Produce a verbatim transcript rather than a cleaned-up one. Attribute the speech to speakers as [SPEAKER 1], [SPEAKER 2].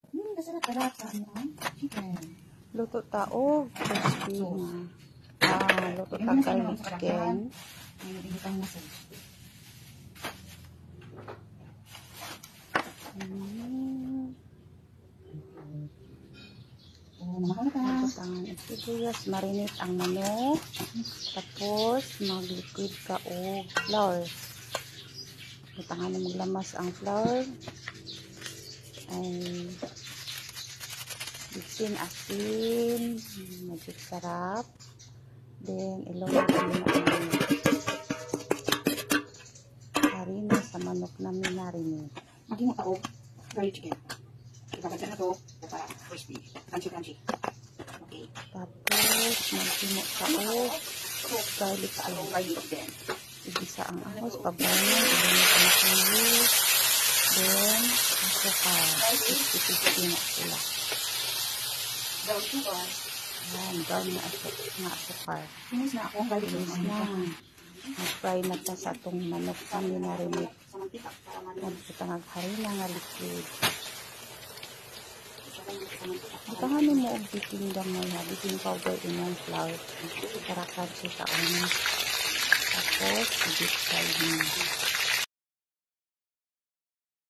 [SPEAKER 1] Hmm, kasarap ka sa ano ang chicken.
[SPEAKER 2] Luto taog. Crispy nga. Ah, luto ta garlic chicken.
[SPEAKER 1] Ay, nabibitang nasa.
[SPEAKER 2] Hmm.
[SPEAKER 1] Oh, namahal ka.
[SPEAKER 2] Ang sibuyas, marinate ang manok. Tapos, mag-liquid ka o flour. Butangan na maglamas ang flour. Ay, bitsin asin. Magic sarap. Then, ilonggo mo ang harina sa manok na minarinate.
[SPEAKER 1] Maging ako, garlic chicken. Ipapagyan na to para crispy. Crunchy-crunchy. Okay.
[SPEAKER 2] Tapos, magtimo sa o garlic
[SPEAKER 1] Ano,
[SPEAKER 2] sauce.
[SPEAKER 1] garlic din.
[SPEAKER 2] Igisa ang ahos, pabanyan, ilinit ang tuyo, then, asukal, fifty-fifty na sila.
[SPEAKER 1] Brown sugar.
[SPEAKER 2] Yan, brown na asukal, na asukal.
[SPEAKER 1] Finish na ako, garlic
[SPEAKER 2] Finish
[SPEAKER 1] chicken.
[SPEAKER 2] na. Mag-fry na ta sa itong manok na minarinate.
[SPEAKER 1] Sa mantika para man.
[SPEAKER 2] Nagputangag harina nga liquid.
[SPEAKER 1] Sa mantika.
[SPEAKER 2] Butangan mo og baking damay ha, baking powder inyong flour. Para crunchy sa unin. Tapos, i-deep fry mo.